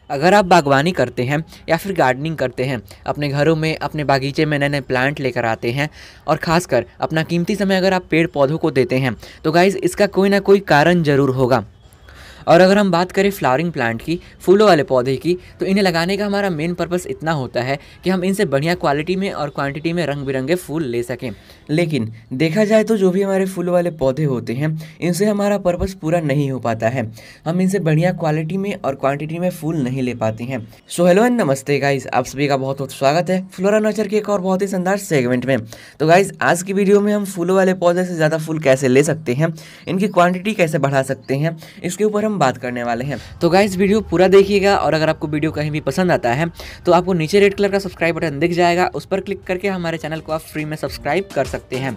अगर आप बागवानी करते हैं या फिर गार्डनिंग करते हैं, अपने घरों में, अपने बागीचे में नए नए प्लांट लेकर आते हैं और ख़ासकर अपना कीमती समय अगर आप पेड़ पौधों को देते हैं, तो गाइज़ इसका कोई ना कोई कारण ज़रूर होगा। और अगर हम बात करें फ्लावरिंग प्लांट की, फूलों वाले पौधे की, तो इन्हें लगाने का हमारा मेन पर्पस इतना होता है कि हम इनसे बढ़िया क्वालिटी में और क्वांटिटी में रंग बिरंगे फूल ले सकें। लेकिन देखा जाए तो जो भी हमारे फूलों वाले पौधे होते हैं, इनसे हमारा पर्पस पूरा नहीं हो पाता है। हम इनसे बढ़िया क्वालिटी में और क्वांटिटी में फूल नहीं ले पाते हैं। So hello and namaste guys, आप सभी का बहुत बहुत स्वागत है फ्लोरा नर्चर के एक और बहुत ही शानदार सेगमेंट में। तो गाइस, आज की वीडियो में हम फूलों वाले पौधे से ज़्यादा फूल कैसे ले सकते हैं, इनकी क्वांटिटी कैसे बढ़ा सकते हैं, इसके ऊपर हम बात करने वाले हैं। तो गाइस, वीडियो पूरा देखिएगा और अगर आपको वीडियो कहीं भी पसंद आता है तो आपको नीचे रेड कलर का सब्सक्राइब बटन दिख जाएगा, उस पर क्लिक करके हमारे चैनल को आप फ्री में सब्सक्राइब कर सकते हैं।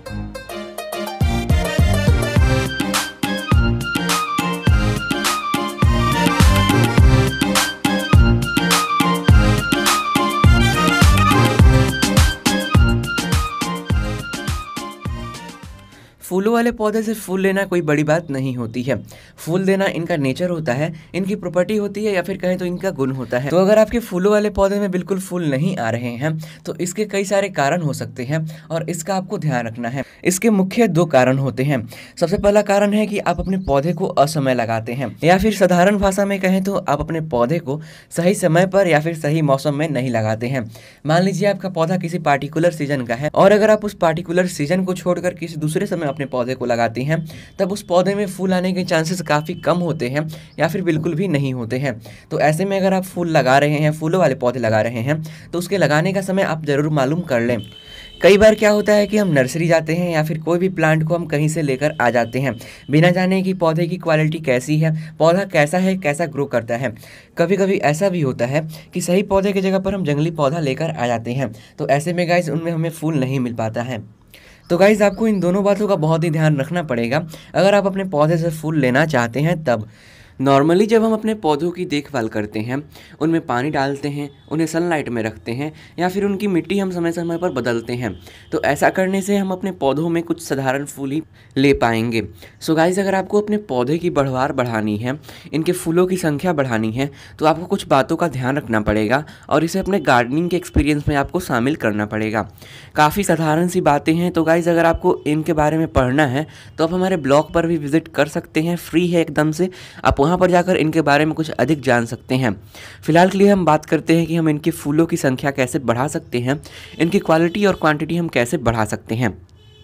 फूलों वाले पौधे से फूल लेना कोई बड़ी बात नहीं होती है। फूल देना इनका नेचर होता है, इनकी प्रॉपर्टी होती है, या फिर कहें तो इनका गुण होता है। तो अगर आपके फूलों वाले पौधे में बिल्कुल फूल नहीं आ रहे हैं तो इसके कई सारे कारण हो सकते हैं और इसका आपको ध्यान रखना है। इसके मुख्य दो कारण होते हैं। सबसे पहला कारण है कि आप अपने पौधे को असमय लगाते हैं, या फिर साधारण भाषा में कहें तो आप अपने पौधे को सही समय पर या फिर सही मौसम में नहीं लगाते हैं। मान लीजिए आपका पौधा किसी पार्टिकुलर सीजन का है और अगर आप उस पार्टिकुलर सीजन को छोड़कर किसी दूसरे समय अपने पौधे को लगाती हैं, तब उस पौधे में फूल आने के चांसेस काफ़ी कम होते हैं या फिर बिल्कुल भी नहीं होते हैं। तो ऐसे में अगर आप फूल लगा रहे हैं, फूलों वाले पौधे लगा रहे हैं, तो उसके लगाने का समय आप ज़रूर मालूम कर लें। कई बार क्या होता है कि हम नर्सरी जाते हैं या फिर कोई भी प्लांट को हम कहीं से लेकर आ जाते हैं बिना जाने कि पौधे की क्वालिटी कैसी है, पौधा कैसा है, कैसा ग्रो करता है। कभी कभी ऐसा भी होता है कि सही पौधे की जगह पर हम जंगली पौधा लेकर आ जाते हैं, तो ऐसे में गाइस उनमें हमें फूल नहीं मिल पाता है। तो गाइज़, आपको इन दोनों बातों का बहुत ही ध्यान रखना पड़ेगा अगर आप अपने पौधे से फूल लेना चाहते हैं तब। नॉर्मली जब हम अपने पौधों की देखभाल करते हैं, उनमें पानी डालते हैं, उन्हें सनलाइट में रखते हैं या फिर उनकी मिट्टी हम समय समय पर बदलते हैं, तो ऐसा करने से हम अपने पौधों में कुछ साधारण फूल ही ले पाएंगे। सो गाइज़, अगर आपको अपने पौधे की बढ़वार बढ़ानी है, इनके फूलों की संख्या बढ़ानी है, तो आपको कुछ बातों का ध्यान रखना पड़ेगा और इसे अपने गार्डनिंग के एक्सपीरियंस में आपको शामिल करना पड़ेगा। काफ़ी साधारण सी बातें हैं। तो गाइज़, अगर आपको इनके बारे में पढ़ना है तो आप हमारे ब्लॉग पर भी विज़िट कर सकते हैं, फ्री है एकदम से। आप वहाँ पर जाकर इनके बारे में कुछ अधिक जान सकते हैं। फिलहाल के लिए हम बात करते हैं कि हम इनके फूलों की संख्या कैसे बढ़ा सकते हैं, इनकी क्वालिटी और क्वांटिटी हम कैसे बढ़ा सकते हैं।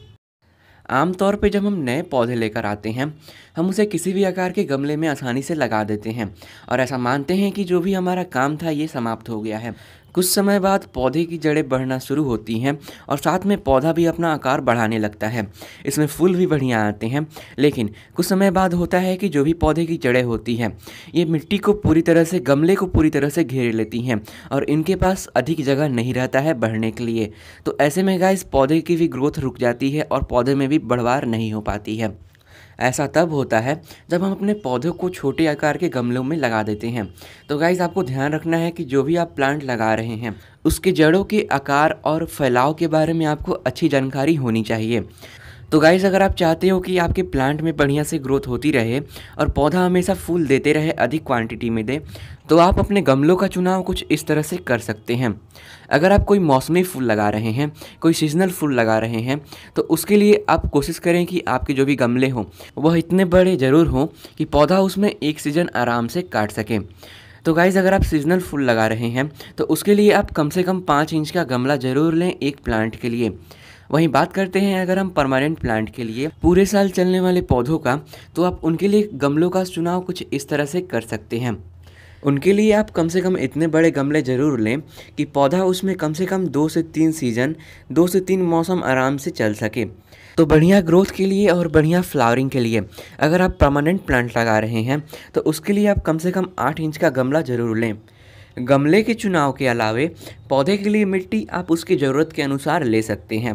आमतौर पे जब हम नए पौधे लेकर आते हैं, हम उसे किसी भी आकार के गमले में आसानी से लगा देते हैं और ऐसा मानते हैं कि जो भी हमारा काम था ये समाप्त हो गया है। कुछ समय बाद पौधे की जड़ें बढ़ना शुरू होती हैं और साथ में पौधा भी अपना आकार बढ़ाने लगता है। इसमें फूल भी बढ़िया आते हैं। लेकिन कुछ समय बाद होता है कि जो भी पौधे की जड़ें होती हैं, ये मिट्टी को पूरी तरह से, गमले को पूरी तरह से घेर लेती हैं और इनके पास अधिक जगह नहीं रहता है बढ़ने के लिए। तो ऐसे में गाइस, पौधे की भी ग्रोथ रुक जाती है और पौधे में भी बढ़वार नहीं हो पाती है। ऐसा तब होता है जब हम अपने पौधों को छोटे आकार के गमलों में लगा देते हैं। तो गाइस, आपको ध्यान रखना है कि जो भी आप प्लांट लगा रहे हैं, उसके जड़ों के आकार और फैलाव के बारे में आपको अच्छी जानकारी होनी चाहिए। तो गाइस, अगर आप चाहते हो कि आपके प्लांट में बढ़िया से ग्रोथ होती रहे और पौधा हमेशा फूल देते रहे, अधिक क्वांटिटी में दे, तो आप अपने गमलों का चुनाव कुछ इस तरह से कर सकते हैं। अगर आप कोई मौसमी फूल लगा रहे हैं, कोई सीजनल फूल लगा रहे हैं, तो उसके लिए आप कोशिश करें कि आपके जो भी गमले हों वह इतने बड़े ज़रूर हों कि पौधा उसमें एक सीज़न आराम से काट सके। तो गाइज़, अगर आप सीजनल फूल लगा रहे हैं तो उसके लिए आप कम से कम 5 इंच का गमला ज़रूर लें एक प्लांट के लिए। वहीं बात करते हैं अगर हम परमानेंट प्लांट के लिए, पूरे साल चलने वाले पौधों का, तो आप उनके लिए गमलों का चुनाव कुछ इस तरह से कर सकते हैं। उनके लिए आप कम से कम इतने बड़े गमले ज़रूर लें कि पौधा उसमें कम से कम 2 से 3 सीज़न, 2 से 3 मौसम आराम से चल सके। तो बढ़िया ग्रोथ के लिए और बढ़िया फ्लावरिंग के लिए अगर आप परमानेंट प्लांट लगा रहे हैं तो उसके लिए आप कम से कम 8 इंच का गमला ज़रूर लें। गमले के चुनाव के अलावे पौधे के लिए मिट्टी आप उसकी ज़रूरत के अनुसार ले सकते हैं।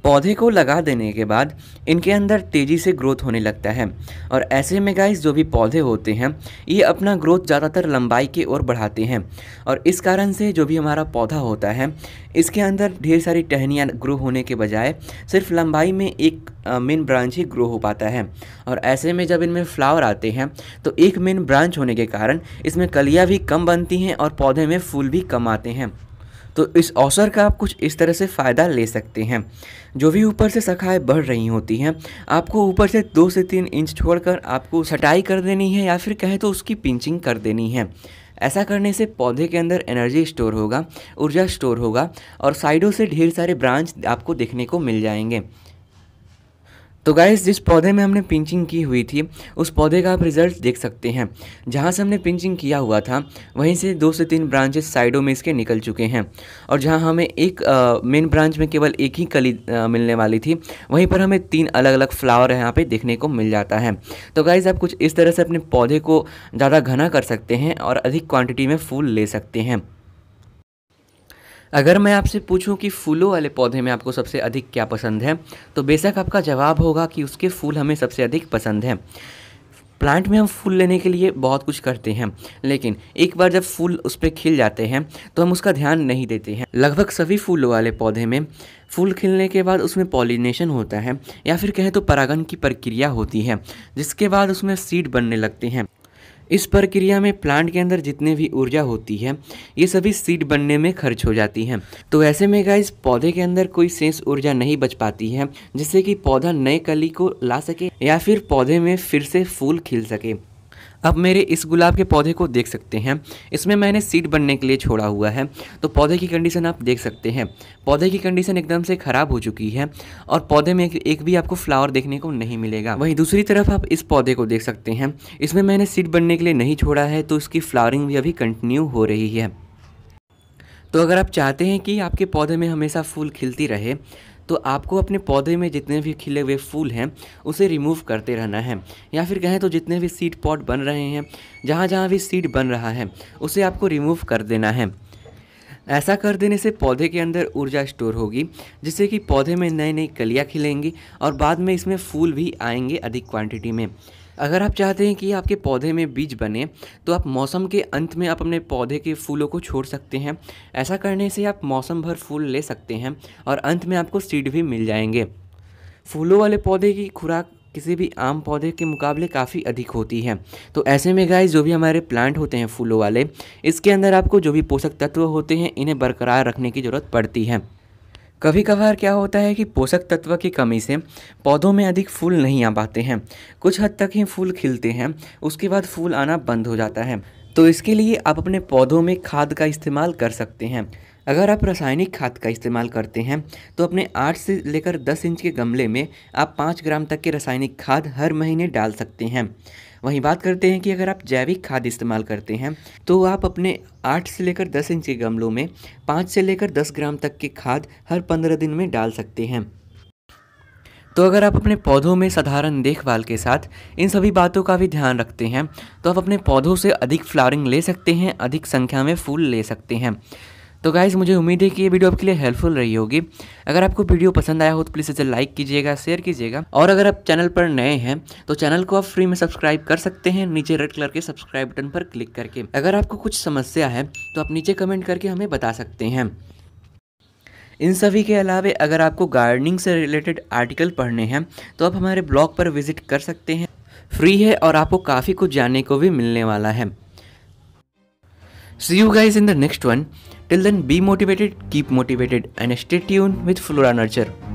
पौधे को लगा देने के बाद इनके अंदर तेज़ी से ग्रोथ होने लगता है। और ऐसे में गाइस जो भी पौधे होते हैं ये अपना ग्रोथ ज़्यादातर लंबाई की ओर बढ़ाते हैं, और इस कारण से जो भी हमारा पौधा होता है इसके अंदर ढेर सारी टहनियाँ ग्रो होने के बजाय सिर्फ लंबाई में एक मेन ब्रांच ही ग्रो हो पाता है। और ऐसे में जब इनमें फ्लावर आते हैं तो एक मेन ब्रांच होने के कारण इसमें कलियाँ भी कम बनती हैं और पौधे में फूल भी कम आते हैं। तो इस अवसर का आप कुछ इस तरह से फ़ायदा ले सकते हैं। जो भी ऊपर से शाखाएँ बढ़ रही होती हैं आपको ऊपर से 2 से 3 इंच छोड़कर आपको छटाई कर देनी है, या फिर कहें तो उसकी पिंचिंग कर देनी है। ऐसा करने से पौधे के अंदर एनर्जी स्टोर होगा, ऊर्जा स्टोर होगा, और साइडों से ढेर सारे ब्रांच आपको देखने को मिल जाएंगे। तो गाइस जिस पौधे में हमने पिंचिंग की हुई थी उस पौधे का आप रिज़ल्ट देख सकते हैं। जहाँ से हमने पिंचिंग किया हुआ था वहीं से 2 से 3 ब्रांचेस साइडों में इसके निकल चुके हैं, और जहाँ हमें एक मेन ब्रांच में केवल एक ही कली मिलने वाली थी वहीं पर हमें 3 अलग अलग फ्लावर यहाँ पे देखने को मिल जाता है। तो गाइस आप कुछ इस तरह से अपने पौधे को ज़्यादा घना कर सकते हैं और अधिक क्वान्टिटी में फूल ले सकते हैं। अगर मैं आपसे पूछूं कि फूलों वाले पौधे में आपको सबसे अधिक क्या पसंद है, तो बेशक आपका जवाब होगा कि उसके फूल हमें सबसे अधिक पसंद हैं। प्लांट में हम फूल लेने के लिए बहुत कुछ करते हैं, लेकिन एक बार जब फूल उस पर खिल जाते हैं तो हम उसका ध्यान नहीं देते हैं। लगभग सभी फूलों वाले पौधे में फूल खिलने के बाद उसमें पॉलिनेशन होता है, या फिर कहें तो परागण की प्रक्रिया होती है, जिसके बाद उसमें सीड बनने लगते हैं। इस प्रक्रिया में प्लांट के अंदर जितने भी ऊर्जा होती है ये सभी सीड बनने में खर्च हो जाती है। तो ऐसे में गाइस पौधे के अंदर कोई शेष ऊर्जा नहीं बच पाती है जिससे कि पौधा नए कली को ला सके या फिर पौधे में फिर से फूल खिल सके। अब मेरे इस गुलाब के पौधे को देख सकते हैं, इसमें मैंने सीड बनने के लिए छोड़ा हुआ है। तो पौधे की कंडीशन आप देख सकते हैं, पौधे की कंडीशन एकदम से ख़राब हो चुकी है और पौधे में एक भी आपको फ्लावर देखने को नहीं मिलेगा। वहीं दूसरी तरफ आप इस पौधे को देख सकते हैं, इसमें मैंने सीड बनने के लिए नहीं छोड़ा है, तो इसकी फ्लावरिंग भी अभी कंटिन्यू हो रही है। तो अगर आप चाहते हैं कि आपके पौधे में हमेशा फूल खिलती रहे तो आपको अपने पौधे में जितने भी खिले हुए फूल हैं उसे रिमूव करते रहना है, या फिर कहें तो जितने भी सीड पॉट बन रहे हैं, जहाँ जहाँ भी सीड बन रहा है उसे आपको रिमूव कर देना है। ऐसा कर देने से पौधे के अंदर ऊर्जा स्टोर होगी, जिससे कि पौधे में नई नई कलियाँ खिलेंगी और बाद में इसमें फूल भी आएंगे अधिक क्वांटिटी में। अगर आप चाहते हैं कि आपके पौधे में बीज बने तो आप मौसम के अंत में आप अपने पौधे के फूलों को छोड़ सकते हैं। ऐसा करने से आप मौसम भर फूल ले सकते हैं और अंत में आपको सीड भी मिल जाएंगे। फूलों वाले पौधे की खुराक किसी भी आम पौधे के मुकाबले काफ़ी अधिक होती है। तो ऐसे में गाइस जो भी हमारे प्लांट होते हैं फूलों वाले, इसके अंदर आपको जो भी पोषक तत्व होते हैं इन्हें बरकरार रखने की ज़रूरत पड़ती है। कभी कभार क्या होता है कि पोषक तत्व की कमी से पौधों में अधिक फूल नहीं आ पाते हैं, कुछ हद तक ही फूल खिलते हैं, उसके बाद फूल आना बंद हो जाता है। तो इसके लिए आप अपने पौधों में खाद का इस्तेमाल कर सकते हैं। अगर आप रासायनिक खाद का इस्तेमाल करते हैं तो अपने 8 से लेकर 10 इंच के गमले में आप 5 ग्राम तक के रासायनिक खाद हर महीने डाल सकते हैं। वहीं बात करते हैं कि अगर आप जैविक खाद इस्तेमाल करते हैं तो आप अपने 8 से लेकर 10 इंच के गमलों में 5 से लेकर 10 ग्राम तक के खाद हर 15 दिन में डाल सकते हैं। तो अगर आप अपने पौधों में साधारण देखभाल के साथ इन सभी बातों का भी ध्यान रखते हैं तो आप अपने पौधों से अधिक फ्लावरिंग ले सकते हैं, अधिक संख्या में फूल ले सकते हैं। तो गाइज़ मुझे उम्मीद है कि ये वीडियो आपके लिए हेल्पफुल रही होगी। अगर आपको वीडियो पसंद आया हो तो प्लीज़ इसे लाइक कीजिएगा, शेयर कीजिएगा, और अगर आप चैनल पर नए हैं तो चैनल को आप फ्री में सब्सक्राइब कर सकते हैं नीचे रेड कलर के सब्सक्राइब बटन पर क्लिक करके। अगर आपको कुछ समस्या है तो आप नीचे कमेंट करके हमें बता सकते हैं। इन सभी के अलावा अगर आपको गार्डनिंग से रिलेटेड आर्टिकल पढ़ने हैं तो आप हमारे ब्लॉग पर विजिट कर सकते हैं, फ्री है और आपको काफ़ी कुछ जानने को भी मिलने वाला है। See you guys in the next one. Till then, be motivated, keep motivated, and stay tuned with Flora Nurture.